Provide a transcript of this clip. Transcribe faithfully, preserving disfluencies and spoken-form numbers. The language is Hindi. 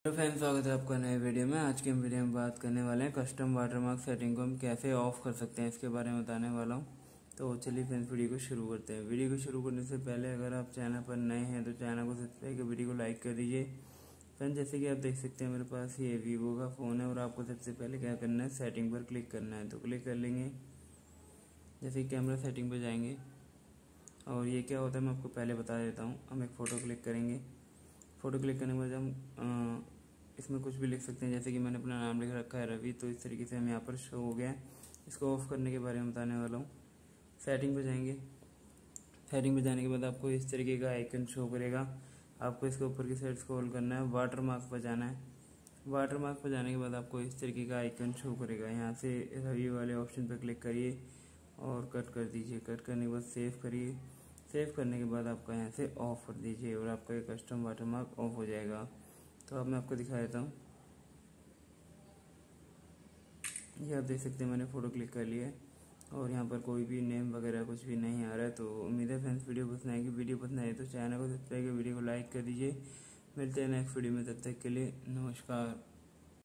हेलो फ्रेंड्स, स्वागत है आपका नए वीडियो में। आज के हम वीडियो में बात करने वाले हैं कस्टम वाटरमार्क सेटिंग को हम कैसे ऑफ कर सकते हैं, इसके बारे में बताने वाला हूं। तो चलिए फ्रेंड्स वीडियो को शुरू करते हैं। वीडियो को शुरू करने से पहले अगर आप चैनल पर नए हैं तो चैनल को सब्सक्राइब कर वीडियो को लाइक कर दीजिए। फ्रेंड्स जैसे कि आप देख सकते हैं मेरे पास ये वीवो का फ़ोन है और आपको सबसे पहले क्या करना है, सेटिंग पर क्लिक करना है। तो क्लिक कर लेंगे, जैसे कि कैमरा सेटिंग पर जाएंगे और ये क्या होता है मैं आपको पहले बता देता हूँ। हम एक फ़ोटो क्लिक करेंगे। फ़ोटो क्लिक करने के बाद हम इसमें कुछ भी लिख सकते हैं, जैसे कि मैंने अपना नाम लिख रखा है रवि, तो इस तरीके से हम यहाँ पर शो हो गया। इसको ऑफ करने के बारे में बताने वाला हूँ। सेटिंग पे जाएंगे। सेटिंग पे जाने के बाद आपको इस तरीके का आइकन शो करेगा। आपको इसके ऊपर की साइड स्क्रॉल करना है, वाटर मार्क पर जाना है। वाटर मार्क पर जाने के बाद आपको इस तरीके का आइकन शो करेगा। यहाँ से रवि वाले ऑप्शन पर क्लिक करिए और कट कर दीजिए। कट करने के बाद सेव करिए। सेव करने के बाद आपका यहाँ से ऑफ कर दीजिए और आपका ये कस्टम वाटर मार्क ऑफ हो जाएगा। तो अब मैं आपको दिखा देता हूँ। ये आप देख सकते हैं मैंने फ़ोटो क्लिक कर लिया है और यहाँ पर कोई भी नेम वगैरह कुछ भी नहीं आ रहा है। तो उम्मीद है फ्रेंड्स वीडियो पसंद आएगी। वीडियो पसंद आए तो चैनल को सब्सक्राइब कर वीडियो को लाइक कर दीजिए। मिलते हैं नेक्स्ट वीडियो में, तब तक के लिए नमस्कार।